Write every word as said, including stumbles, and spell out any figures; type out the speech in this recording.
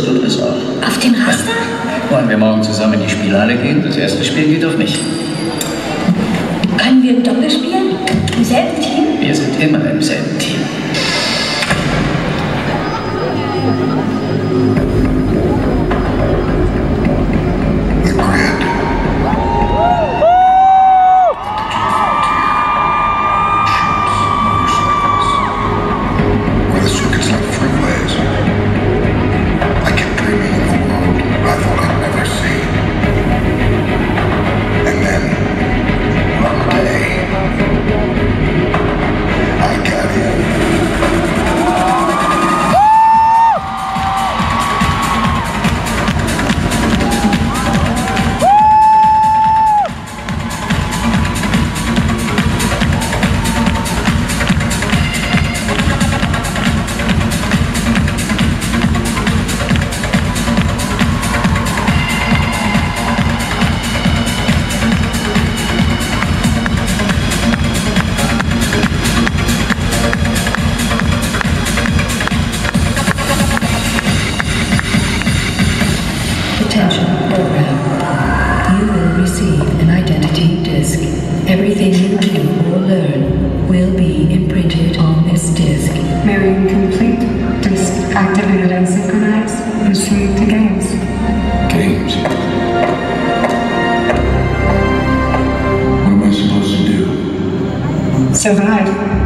Lust tut es auch. Auf dem Raster? Wollen wir morgen zusammen in die Spielhalle gehen? Das erste Spiel geht auf mich. Können wir im Doppel spielen? Im selben Team? Wir sind immer im selben Team. Attention program. You will receive an identity disc. Everything you do or learn will be imprinted on this disc. Mirroring complete. Disc activated and synchronized. Proceed to games. Games? What am I supposed to do? Survive.